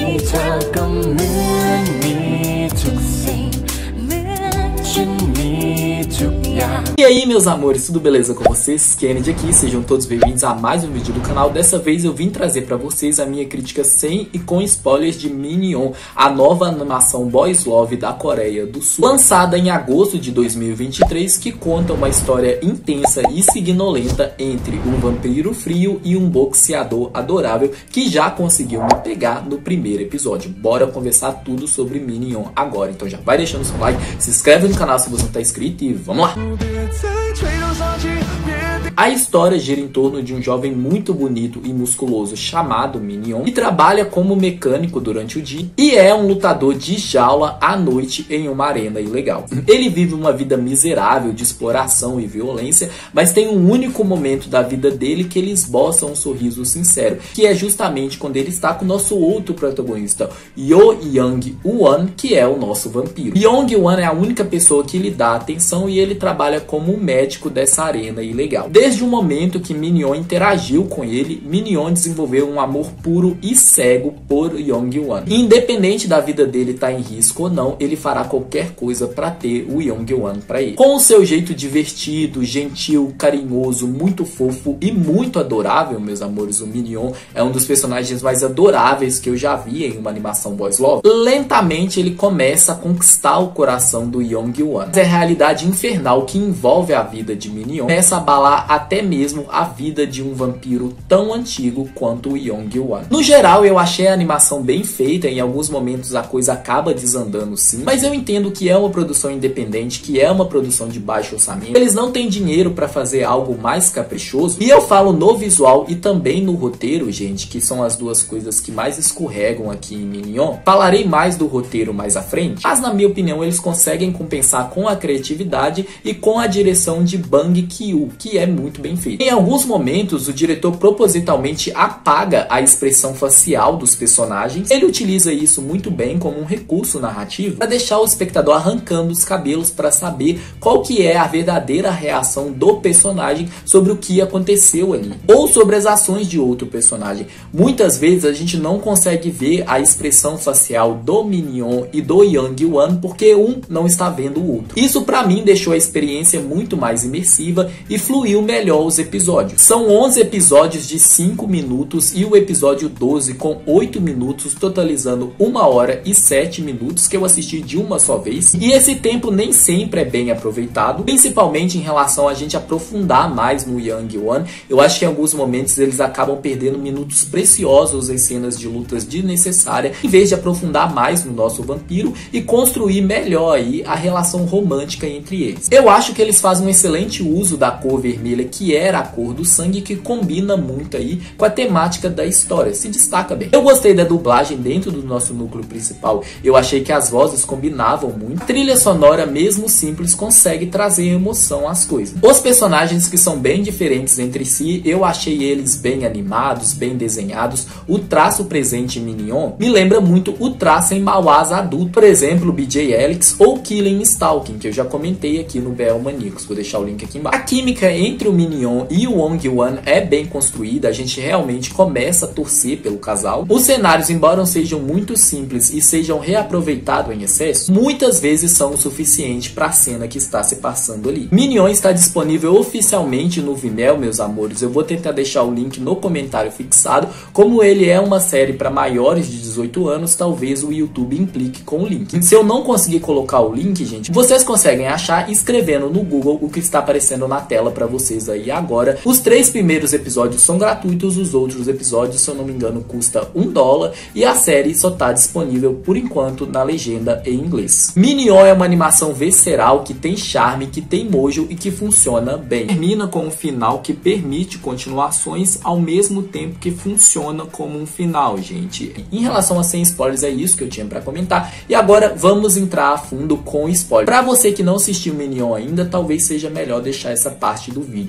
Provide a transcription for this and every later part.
เธอก็เหมือนมีทุกสิ่งเหมือนฉันมีทุกอย่าง E aí, meus amores, tudo beleza com vocês? Kennedy aqui, sejam todos bem-vindos a mais um vídeo do canal. Dessa vez eu vim trazer pra vocês a minha crítica sem e com spoilers de Minion, a nova animação Boys Love da Coreia do Sul, lançada em agosto de 2023, que conta uma história intensa e sanguinolenta entre um vampiro frio e um boxeador adorável que já conseguiu me pegar no primeiro episódio. Bora conversar tudo sobre Minion agora, então já vai deixando seu like, se inscreve no canal se você não tá inscrito e vamos lá! A história gira em torno de um jovem muito bonito e musculoso chamado Minion, que trabalha como mecânico durante o dia e é um lutador de jaula à noite em uma arena ilegal. Ele vive uma vida miserável de exploração e violência, mas tem um único momento da vida dele que ele esboça um sorriso sincero, que é justamente quando ele está com o nosso outro protagonista, Yo Young-won, que é o nosso vampiro. Young-won é a única pessoa que lhe dá atenção e ele trabalha como um médico dessa arena ilegal. Desde o momento que Minion interagiu com ele, Minion desenvolveu um amor puro e cego por Young-won. Independente da vida dele estar em risco ou não, ele fará qualquer coisa para ter o Young-won para ele. Com o seu jeito divertido, gentil, carinhoso, muito fofo e muito adorável, meus amores, o Minion é um dos personagens mais adoráveis que eu já vi em uma animação Boys Love. Lentamente ele começa a conquistar o coração do Young-won. Mas a realidade infernal que envolve a vida de Minion começa a abalar até mesmo a vida de um vampiro tão antigo quanto o Young-won. No geral, eu achei a animação bem feita, em alguns momentos a coisa acaba desandando sim, mas eu entendo que é uma produção independente, que é uma produção de baixo orçamento. Eles não têm dinheiro para fazer algo mais caprichoso, e eu falo no visual e também no roteiro, gente, que são as duas coisas que mais escorregam aqui em Minion. Falarei mais do roteiro mais à frente, mas na minha opinião eles conseguem compensar com a criatividade e com a direção de Bang Ki-woo, que é muito bem feito. Em alguns momentos, o diretor propositalmente apaga a expressão facial dos personagens. Ele utiliza isso muito bem como um recurso narrativo para deixar o espectador arrancando os cabelos para saber qual que é a verdadeira reação do personagem sobre o que aconteceu ali, ou sobre as ações de outro personagem. Muitas vezes a gente não consegue ver a expressão facial do Minion e do Young-won porque um não está vendo o outro. Isso para mim deixou a experiência muito mais imersiva e fluiu melhor os episódios. São 11 episódios de 5 minutos e o episódio 12 com 8 minutos, totalizando 1 hora e 7 minutos que eu assisti de uma só vez. E esse tempo nem sempre é bem aproveitado, principalmente em relação a gente aprofundar mais no Young-won. Eu acho que em alguns momentos eles acabam perdendo minutos preciosos em cenas de lutas desnecessárias, em vez de aprofundar mais no nosso vampiro e construir melhor aí a relação romântica entre eles. Eu acho que eles fazem um excelente uso da cor vermelha, que era a cor do sangue, que combina muito aí com a temática da história, se destaca bem. Eu gostei da dublagem dentro do nosso núcleo principal, eu achei que as vozes combinavam muito. A trilha sonora, mesmo simples, consegue trazer emoção às coisas. Os personagens, que são bem diferentes entre si, eu achei eles bem animados, bem desenhados. O traço presente em Minion me lembra muito o traço em Mauás adulto, por exemplo, BJ Alex ou Killing Stalking, que eu já comentei aqui no BL Maníacos, vou deixar o link aqui embaixo. A química entre o Minion e o Young-won é bem construída, a gente realmente começa a torcer pelo casal. Os cenários, embora sejam muito simples e sejam reaproveitados em excesso, muitas vezes são o suficiente para a cena que está se passando ali. Minion está disponível oficialmente no Vimeo, meus amores, eu vou tentar deixar o link no comentário fixado. Como ele é uma série para maiores de 18 anos, talvez o YouTube implique com o link. Se eu não conseguir colocar o link, gente, vocês conseguem achar escrevendo no Google o que está aparecendo na tela para vocês aí agora. Os 3 primeiros episódios são gratuitos, os outros episódios, se eu não me engano, custa $1 e a série só está disponível por enquanto na legenda em inglês. Minion é uma animação visceral que tem charme, que tem mojo e que funciona bem. Termina com um final que permite continuações ao mesmo tempo que funciona como um final, gente. Em relação a sem spoilers, é isso que eu tinha para comentar. E agora vamos entrar a fundo com spoilers. Para você que não assistiu Minion ainda, talvez seja melhor deixar essa parte do vídeo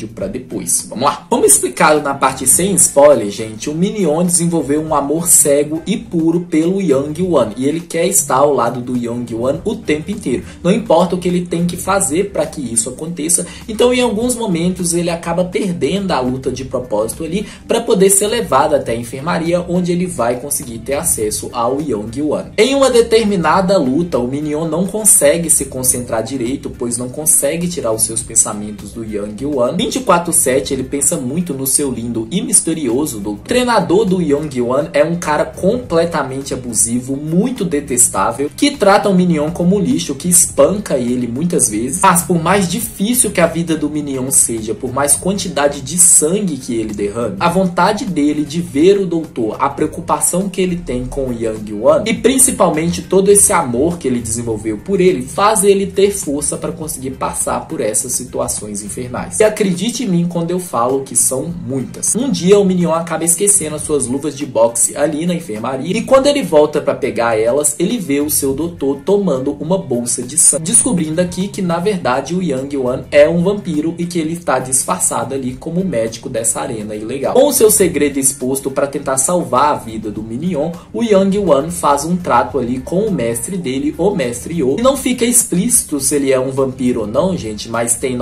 vídeo pra depois. Vamos lá. Como explicado na parte sem spoiler, gente, o Minion desenvolveu um amor cego e puro pelo Young One. E ele quer estar ao lado do Young One o tempo inteiro. Não importa o que ele tem que fazer para que isso aconteça. Então, em alguns momentos, ele acaba perdendo a luta de propósito ali para poder ser levado até a enfermaria, onde ele vai conseguir ter acesso ao Young One. Em uma determinada luta, o Minion não consegue se concentrar direito, pois não consegue tirar os seus pensamentos do Young One. 24/7, ele pensa muito no seu lindo e misterioso doutor. O treinador do Young One é um cara completamente abusivo, muito detestável, que trata o Minion como lixo, que espanca ele muitas vezes. Mas por mais difícil que a vida do Minion seja, por mais quantidade de sangue que ele derrame, a vontade dele de ver o doutor, a preocupação que ele tem com o Young One e principalmente todo esse amor que ele desenvolveu por ele, faz ele ter força para conseguir passar por essas situações infernais. E acredite em mim quando eu falo que são muitas. Um dia o Minion acaba esquecendo as suas luvas de boxe ali na enfermaria e quando ele volta para pegar elas, ele vê o seu doutor tomando uma bolsa de sangue, descobrindo aqui que na verdade o Young One é um vampiro e que ele está disfarçado ali como médico dessa arena ilegal. Com o seu segredo exposto para tentar salvar a vida do Minion, o Young One faz um trato ali com o mestre dele, o Mestre Yo. E não fica explícito se ele é um vampiro ou não, gente, mas tem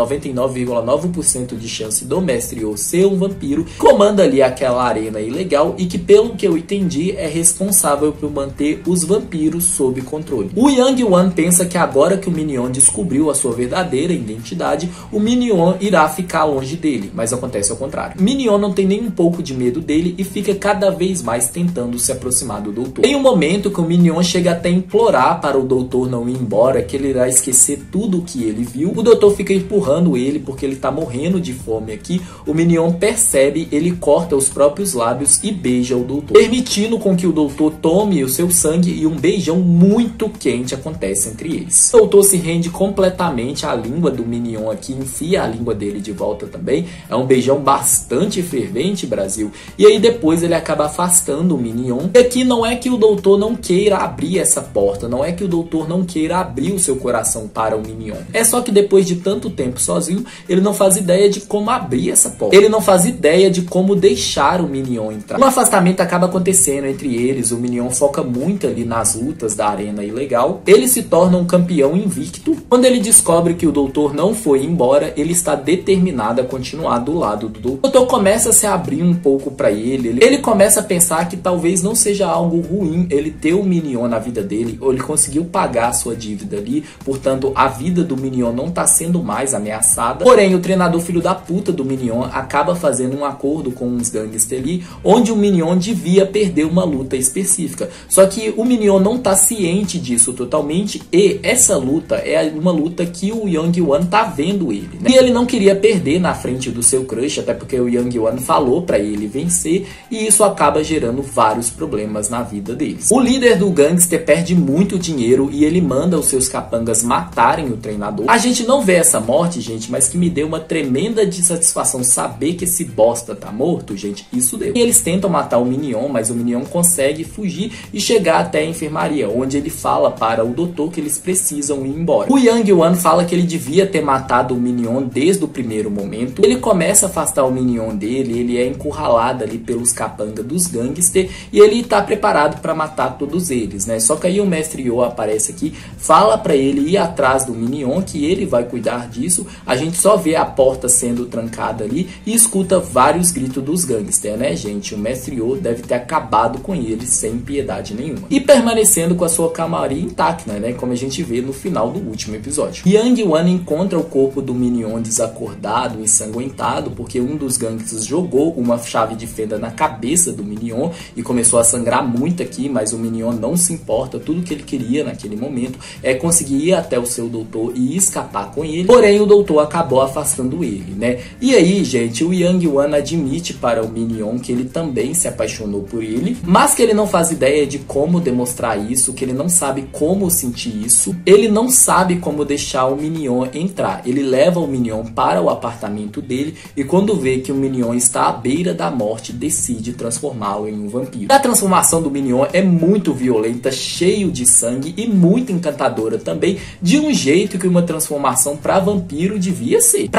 99,9% de chance do Mestre Yo ser um vampiro, comanda ali aquela arena ilegal e que, pelo que eu entendi, é responsável por manter os vampiros sob controle. O Young One pensa que agora que o Minion descobriu a sua verdadeira identidade, o Minion irá ficar longe dele, mas acontece ao contrário. Minion não tem nem um pouco de medo dele e fica cada vez mais tentando se aproximar do doutor. Tem um momento que o Minion chega até a implorar para o doutor não ir embora, que ele irá esquecer tudo o que ele viu. O doutor fica empurrando ele porque ele tá morrendo de fome aqui. O Minion percebe, ele corta os próprios lábios e beija o doutor, permitindo com que o doutor tome o seu sangue e um beijão muito quente acontece entre eles. O doutor se rende completamente à língua do Minion aqui, enfia a língua dele de volta também. É um beijão bastante fervente, Brasil. E aí depois ele acaba afastando o Minion. E aqui não é que o doutor não queira abrir essa porta, não é que o doutor não queira abrir o seu coração para o Minion. É só que depois de tanto tempo sozinho, ele não faz ideia de como abrir essa porta. Ele não faz ideia de como deixar o Minion entrar. Um afastamento acaba acontecendo entre eles, o Minion foca muito ali nas lutas da arena ilegal. Ele se torna um campeão invicto. Quando ele descobre que o doutor não foi embora, ele está determinado a continuar do lado do doutor. O doutor começa a se abrir um pouco para ele. Ele começa a pensar que talvez não seja algo ruim ele ter o Minion na vida dele, ou ele conseguiu pagar a sua dívida ali, portanto a vida do Minion não está sendo mais ameaçada. Porém, o treinador filho da puta do Minion acaba fazendo um acordo com uns gangsters ali, onde o Minion devia perder uma luta específica. Só que o Minion não está ciente disso totalmente e essa luta é uma luta que o Young One tá vendo ele, né? E ele não queria perder na frente do seu crush, até porque o Young One falou para ele vencer, e isso acaba gerando vários problemas na vida deles. O líder do gangster perde muito dinheiro e ele manda os seus capangas matarem o treinador. A gente não vê essa morte, gente, mas que me deu uma tremenda satisfação saber que esse bosta tá morto, gente, isso deu. E eles tentam matar o Minion, mas o Minion consegue fugir e chegar até a enfermaria, onde ele fala para o doutor que eles precisam ir embora. O Young One fala que ele devia ter matado o Minion desde o primeiro momento. Ele começa a afastar o Minion dele, ele é encurralado ali pelos capangas dos gangsters e ele tá preparado para matar todos eles, né? Só que aí o Mestre Yo aparece aqui, fala para ele ir atrás do Minion, que ele vai cuidar disso. A gente só vê a porta sendo trancada ali e escuta vários gritos dos gangsters, né, gente? O Mestre Yo deve ter acabado com eles sem piedade nenhuma. E permanecendo com a sua camaria intacta, né? Como a gente vê no final do último episódio. Young One encontra o corpo do Minion desacordado, ensanguentado, porque um dos gangsters jogou uma chave de fenda na cabeça do Minion e começou a sangrar muito aqui, mas o Minion não se importa. Tudo que ele queria naquele momento é conseguir ir até o seu doutor e escapar com ele. Porém, o doutor acabou afastando ele, né? E aí, gente, o Young One admite para o Minion que ele também se apaixonou por ele, mas que ele não faz ideia de como demonstrar isso, que ele não sabe como sentir isso. Ele não sabe como deixar o Minion entrar. Ele leva o Minion para o apartamento dele e quando vê que o Minion está à beira da morte, decide transformá-lo em um vampiro. A transformação do Minion é muito violenta, cheio de sangue e muito encantadora também, de um jeito que uma transformação para vampiro devia ser. Para mim, essa é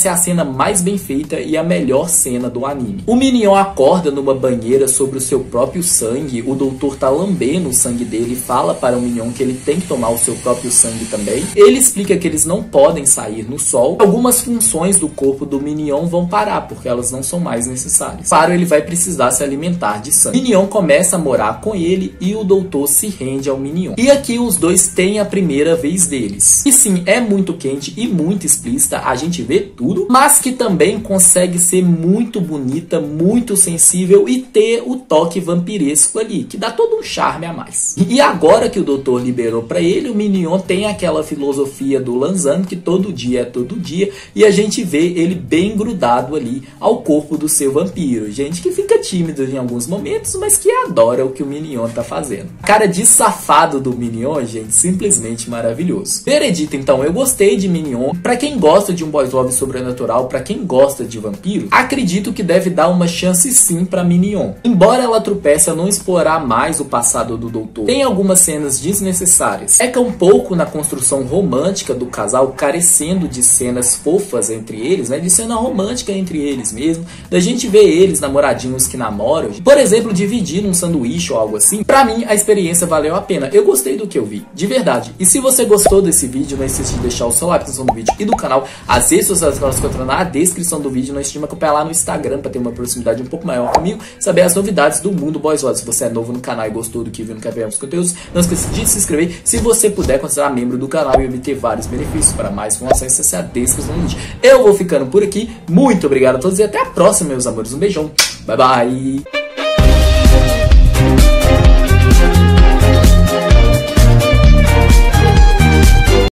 é a cena mais bem feita e a melhor cena do anime. O Minion acorda numa banheira sobre o seu próprio sangue, o doutor tá lambendo o sangue dele e fala para o Minion que ele tem que tomar o seu próprio sangue também. Ele explica que eles não podem sair no sol. Algumas funções do corpo do Minion vão parar, porque elas não são mais necessárias. Claro, ele vai precisar se alimentar de sangue. Minion começa a morar com ele e o doutor se rende ao Minion. E aqui os dois têm a primeira vez deles. E sim, é muito quente e muito explícita, a gente vê tudo, mas que também consegue ser muito bonita, muito sensível e ter o toque vampiresco ali, que dá todo um charme a mais. E agora que o doutor liberou pra ele, o Minion tem aquela filosofia do Lanzan, que todo dia é todo dia, e a gente vê ele bem grudado ali ao corpo do seu vampiro. Gente que fica tímido em alguns momentos, mas que adora o que o Minion tá fazendo. A cara de safado do Minion, gente, simplesmente maravilhoso. Veredito, então, eu gostei de Minion. Pra quem gosta de um boys love sobrenatural, pra quem gosta de vampiro, acredito que deve dar uma chance sim pra Minion. Embora ela tropece a não explorar mais o passado do doutor, tem algumas cenas desnecessárias. Peca um pouco na construção romântica do casal, carecendo de cenas fofas entre eles, né? De cena romântica entre eles mesmo. Da gente ver eles namoradinhos que namoram. Por exemplo, dividir um sanduíche ou algo assim. Pra mim, a experiência valeu a pena. Eu gostei do que eu vi, de verdade. E se você gostou desse vídeo, não esqueça de deixar o seu like na descrição do vídeo e do canal. As redes sociais que encontram na descrição do vídeo. Não esqueça de me acompanhar lá no Instagram pra ter uma proximidade um pouco maior comigo. Saber as novidades do mundo boys love. Se você é novo no canal e gostou do que viu, não quer ver os conteúdos, não esqueça de se inscrever. Se você puder, considerar membro do canal e obter vários benefícios. Para mais informações, acesse a descrição do vídeo. Eu vou ficando por aqui. Muito obrigado a todos e até a próxima, meus amores. Um beijão. Bye, bye.